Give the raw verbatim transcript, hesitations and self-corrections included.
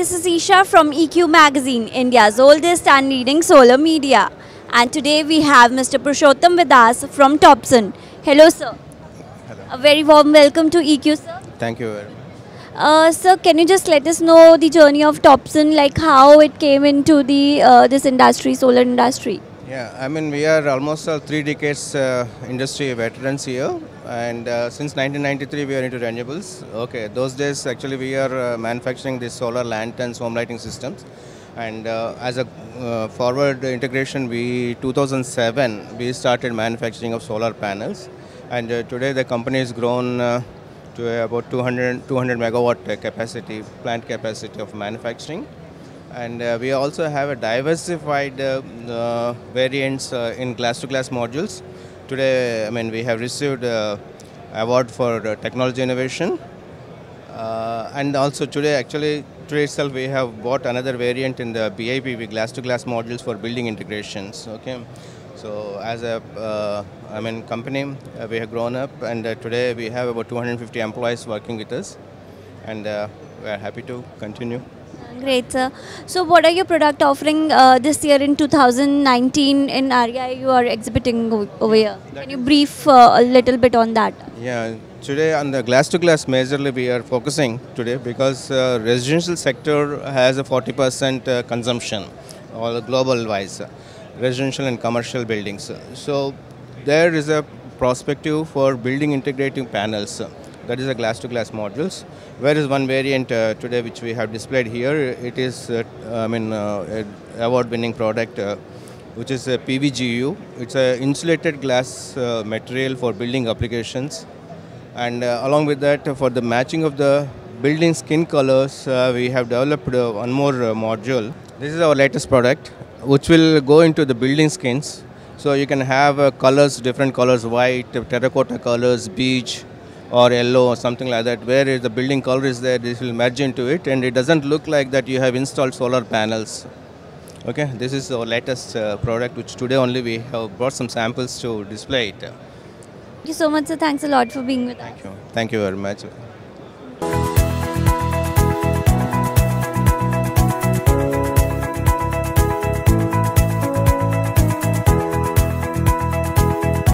this is Isha from E Q Magazine, India's oldest and leading solar media. And today we have Mister Purushottam with us from Topsun. Hello, sir. Hello. A very warm welcome to E Q, sir. Thank you very much. Uh, sir, can you just let us know the journey of Topsun, like how it came into the uh, this industry, solar industry? Yeah, I mean, we are almost uh, three decades uh, industry veterans here, and uh, since nineteen ninety-three we are into renewables. Okay, those days actually we are uh, manufacturing these solar lanterns, home lighting systems, and uh, as a uh, forward integration, we two thousand seven we started manufacturing of solar panels, and uh, today the company has grown uh, to about two hundred, two hundred megawatt capacity, plant capacity of manufacturing. And uh, we also have a diversified uh, uh, variants uh, in glass-to-glass modules. Today, I mean, we have received uh, award for uh, technology innovation. Uh, and also today, actually, today itself, we have bought another variant in the B I P V glass-to-glass modules for building integrations. Okay, so as a, uh, I mean, company, uh, we have grown up, and uh, today we have about two hundred fifty employees working with us, and uh, we are happy to continue. Great, sir. So, what are your product offering uh, this year in two thousand nineteen in R E I? You are exhibiting over here. Can you brief uh, a little bit on that? Yeah, today on the glass-to-glass majorly we are focusing today because uh, residential sector has a forty percent uh, consumption, all global-wise, uh, residential and commercial buildings. So there is a prospective for building integrating panels. That is a glass-to-glass modules. Whereas one variant uh, today which we have displayed here, it is uh, I mean uh, award-winning product, uh, which is a P V G U. It's a insulated glass uh, material for building applications, and uh, along with that, uh, for the matching of the building skin colors, uh, we have developed uh, one more uh, module. This is our latest product, which will go into the building skins. So you can have uh, colors, different colors, white, terracotta colors, beige, or yellow or something like that, where the building color is there, this will merge into it, and it doesn't look like that you have installed solar panels. Okay, this is our latest uh, product, which today only we have brought some samples to display it. Thank you so much, sir. Thanks a lot for being with us. Thank you. Thank you very much.